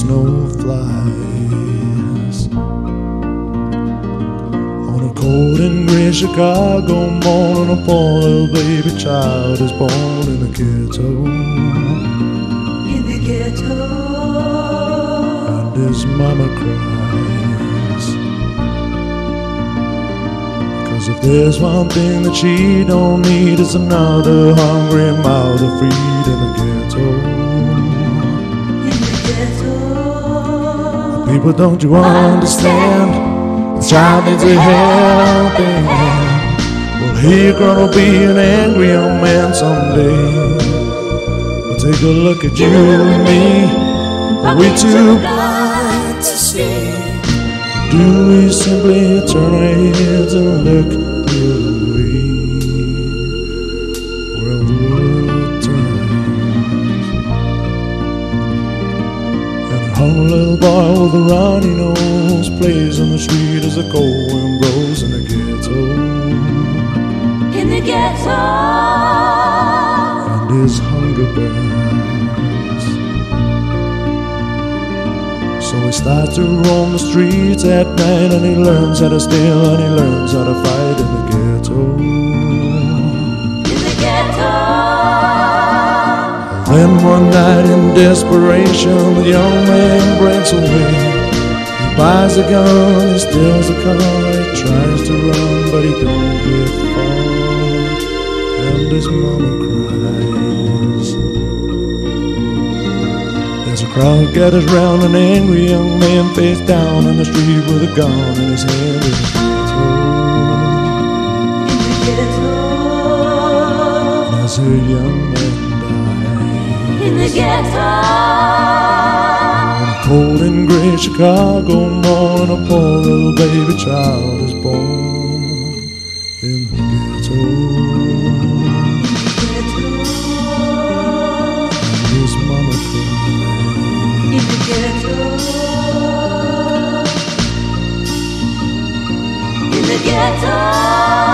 snow flies. On a cold and gray Chicago morning, a poor little baby child is born in the ghetto. In the ghetto. And his mama cries, 'cause if there's one thing that she don't need, it's another hungry mouth to feed in the ghetto. In the ghetto. People, don't you understand? The child needs a helping hand. Well, he's gonna be an angry young man someday. Well, take a look at you and me. Are we too blind to see? Do we simply turn our heads and look the other way? Well, the world turns, and a humble little boy with a runny nose plays on the street as the cold wind blows in the ghetto. In the ghetto. And his hunger burns, so he starts to roam the streets at night, and he learns how to steal and he learns how to fight in the ghetto. In the ghetto. Then one night in desperation, the young man breaks away. He buys a gun, he steals a car, he tries to run, but he don't get far. And his mama cries. There's a crowd gathers round an angry young man face down in the street with a gun in his hand in the ghetto. In the ghetto. And as a young man dies In the ghetto. on a cold and gray Chicago morning, a poor little baby child is born in the ghetto. And his mama cries. In the ghetto. In the ghetto.